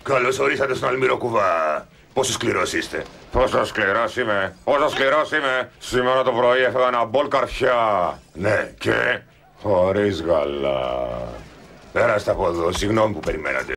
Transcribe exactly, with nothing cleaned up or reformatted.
Καλώς ορίσατε στον Αλμύρο Κουβά. Πόσο σκληρός είστε? Πόσο σκληρός είμαι, πόσο σκληρός είμαι. Σήμερα το πρωί έφεγα ένα μπολ καρφιά. Ναι, και Χωρίς γαλά. πέραστε από εδώ, συγγνώμη που περιμένατε.